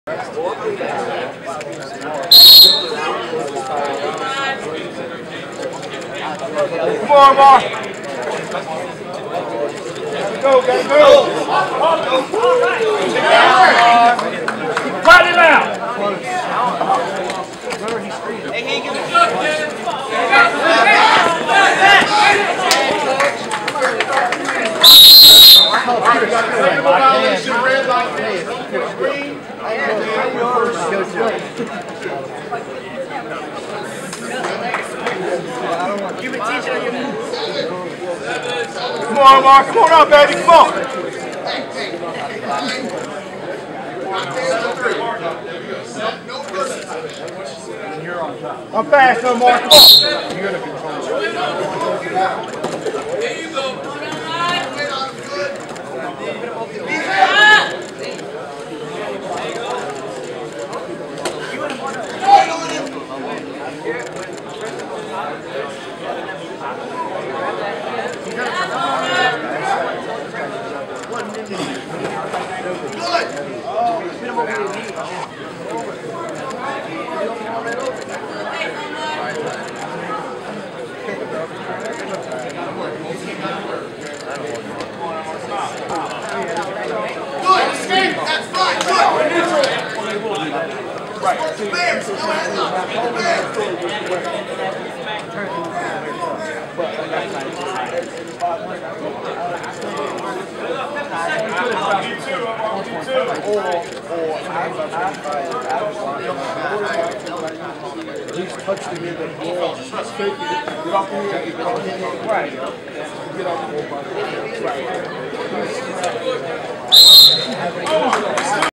Come on, Mark. Go, gotta go. Fight him out. Come on, Mark. Come on up, baby. Come on. I'm fast, no Mark. Come on. You're gonna control. There you go. He's touched him in the ball. Get off the head. Get off the head. Right. Get off the head. Right.